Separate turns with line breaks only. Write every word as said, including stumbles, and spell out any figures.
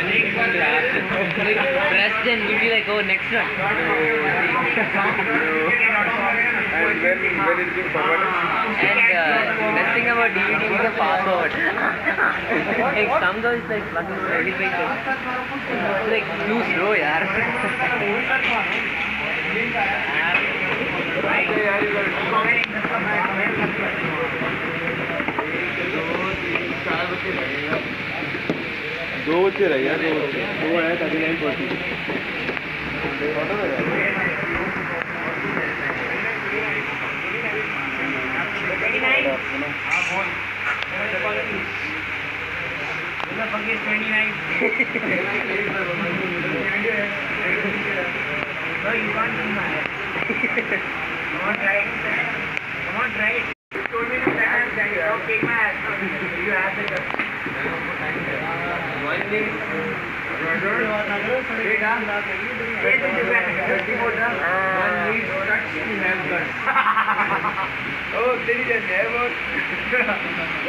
President will be like, oh, next one.
And when, when it is forwarded?
And uh, best thing about D V D is the password. Like some girls like fucking really big. It's like too slow, yaar.
दो बच्चे रह गया, दो बच्चे दो है thirty nine forty Oh, did you just